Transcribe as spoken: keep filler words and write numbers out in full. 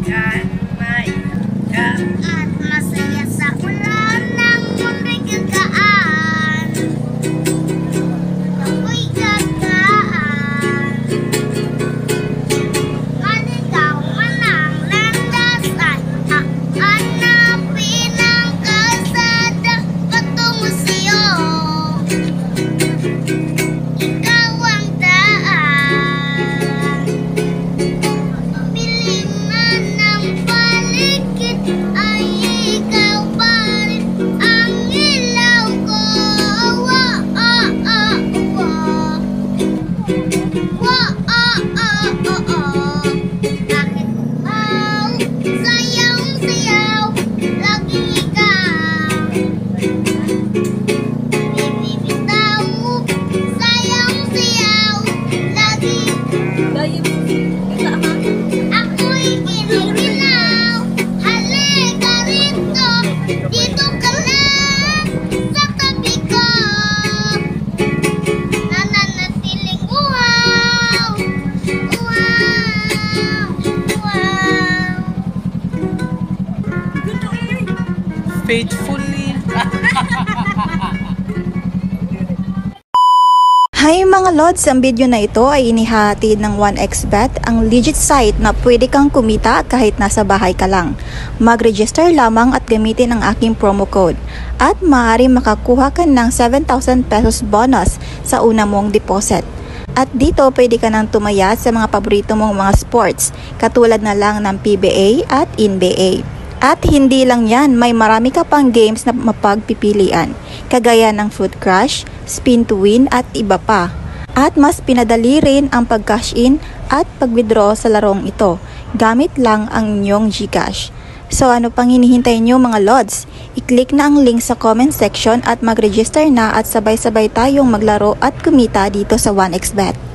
Kan may at masaya sa ulan ng mundo'y gagaan. Ako'y gagaan. Maligaw man ang landasan, hanapin ang kalsada patungo sa'yo. Ikaw ang daan. Piling man ng paligid ay ikaw pa rin ang ilaw ko. Wa ah ah wa. Wa ah ah oh. Bakit ikaw sayaw-sayaw laging ikaw? Bibitaw sayaw-sayaw laging ako'y giniginaw. Halika rito, dito ka lang sa tabi ko. Nananatiling wow, wow, wow. Faithfully. Hi mga Lods! Ang video na ito ay inihatid ng one x bet, ang legit site na pwede kang kumita kahit nasa bahay ka lang. Mag-register lamang at gamitin ang aking promo code at maaari makakuha ka ng seven thousand pesos bonus sa una mong deposit. At dito pwede ka nang tumaya sa mga paborito mong mga sports katulad na lang ng P B A at N B A. At hindi lang yan, may marami ka pang games na mapagpipilian, kagaya ng Fruit Crush, Spin to Win at iba pa. At mas pinadali rin ang pag-cash in at pag-withdraw sa larong ito, gamit lang ang inyong GCash. So ano pang hinihintay nyo mga Lods? I-click na ang link sa comment section at mag-register na at sabay-sabay tayong maglaro at kumita dito sa one x bet.